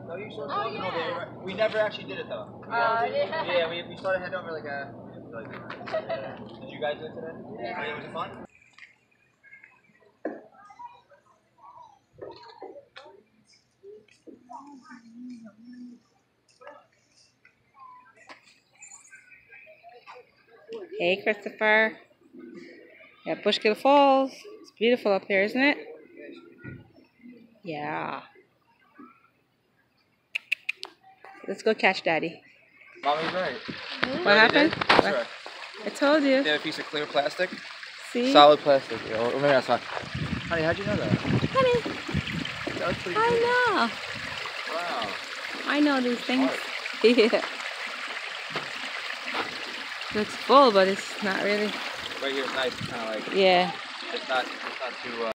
No, you saw something over there. We never actually did it though. Yeah, we started heading over like a. Did you guys do it today? Yeah. Was it fun? Hey, Christopher. Yeah, Bushkill Falls. It's beautiful up here, isn't it? Yeah. Let's go catch Daddy. Mommy's right. What happened? That's right. I told you. They have a piece of clear plastic. See? Solid plastic. Or maybe that's not. Honey, how'd you know that? Honey, That was pretty I good. know. Wow. I know these things. Yeah. Looks full, but it's not really. Right here is nice. Kind of like. Yeah. It's not too.